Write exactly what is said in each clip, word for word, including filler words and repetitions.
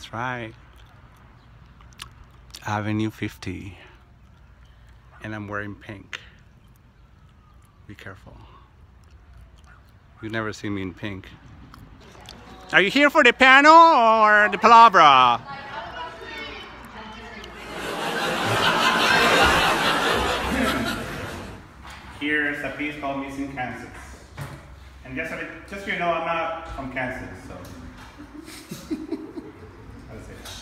That's right. Avenue fifty. And I'm wearing pink. Be careful. You've never seen me in pink. Are you here for the piano or the palabra? Here's a piece called Missing Kansas. And just so, just so you know, I'm not from Kansas, so. How to say that?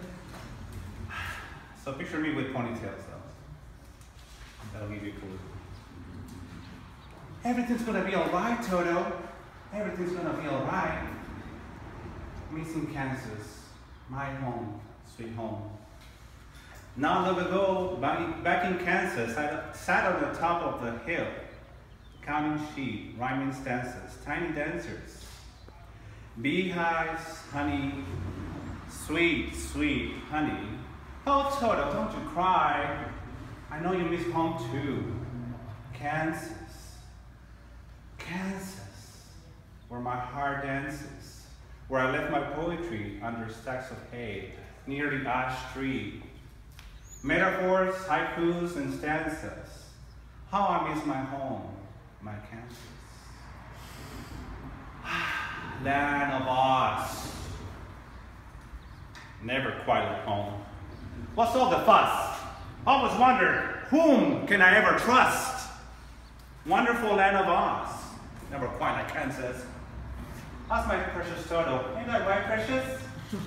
So picture me with ponytails, though. That'll give you a clue. Everything's gonna be alright, Toto. Everything's gonna be alright. Missing Kansas, my home, sweet home. Not long ago, back, back in Kansas, I sat on the top of the hill, counting sheep, rhyming stanzas, tiny dancers, beehives, honey, sweet, sweet honey. Oh, Toto, don't you cry. I know you miss home too. Kansas, Kansas, where my heart dances, where I left my poetry under stacks of hay, near the ash tree. Metaphors, haikus, and stanzas. How I miss my home, my Kansas. Land of Oz. Never quite at home. What's all the fuss? Always wonder, whom can I ever trust? Wonderful land of Oz. Never quite like Kansas. That's my precious Toto. Ain't that right, precious?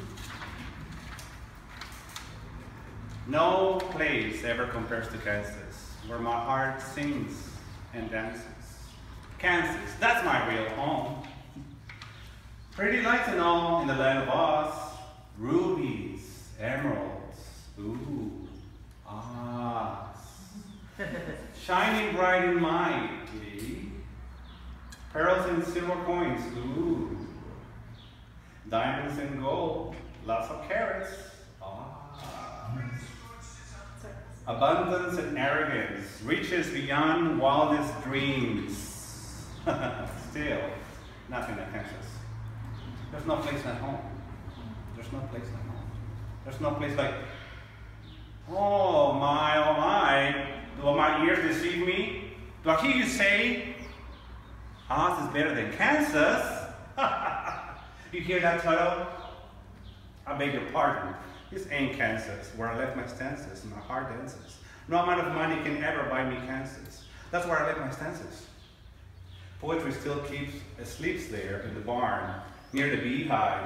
No place ever compares to Kansas, where my heart sings and dances. Kansas, that's my real home. Pretty lights and all in the land of Oz. Rubies, emeralds, ooh, Oz. Shining bright and mighty. Pearls and silver coins, ooh. Diamonds and gold, lots of carats. Abundance and arrogance, riches beyond wildest dreams. Still, nothing like Kansas. There's no place like home. There's no place like home. There's no place like, oh my, oh my, do my ears deceive me? Do I hear you say, Oz is better than Kansas? You hear that, Toto? I beg your pardon. This ain't Kansas, where I left my stanzas and my heart dances. No amount of money can ever buy me Kansas. That's where I left my stanzas. Poetry still keeps, uh, sleeps there in the barn, near the beehives.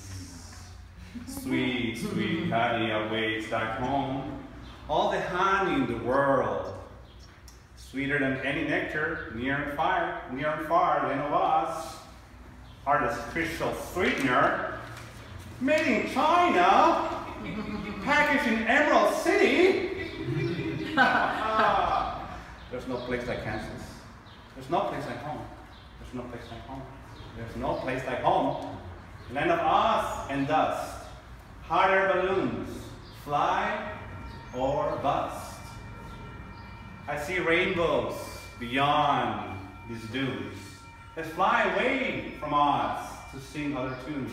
Sweet, sweet honey awaits back home. All the honey in the world. Sweeter than any nectar, near and far, near and far, land of Oz. Artificial sweetener, made in China. Packaged in Emerald City. There's no place like Kansas. There's no place like home. There's no place like home. There's no place like home. Land of Oz and dust. Hot air balloons. Fly or bust. I see rainbows beyond these dunes. Let's fly away from Oz to sing other tunes.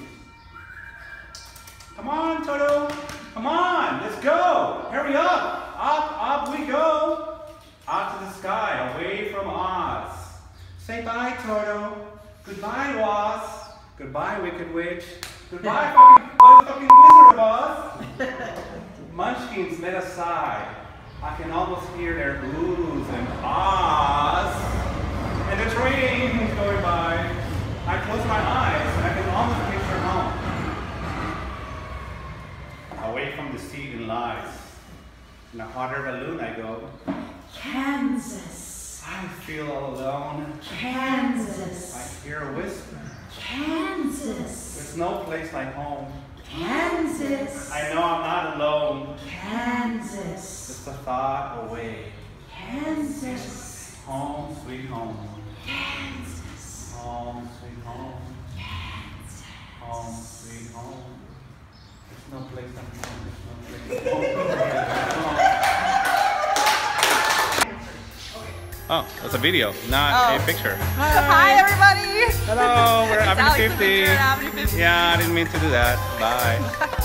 Come on, Toto. Come on, let's go. Hurry up. Up, up we go. Up to the sky, away from Oz. Say bye, Toto. Goodbye, Oz. Goodbye, Wicked Witch. Goodbye, fucking, fucking Wizard of Oz. Munchkins let aside. I can almost hear their oohs and ahs. And the train is going by. I close my eyes and I can almost picture home. Away from the sea and lies. In a hot air balloon I go. Kansas. I feel all alone. Kansas. I hear a whisper. Kansas. There's no place like home. Kansas. I know I'm not alone. Kansas. Just a thought away. Kansas. Home, sweet home. Kansas. Home, sweet home. Kansas. Home, sweet home. There's no place like home. There's no place like home. Oh, that's a video, not oh. a picture. Hi, Hi everybody. Hello, we're at Avenue fifty. Avenue fifty. Yeah, I didn't mean to do that. Bye.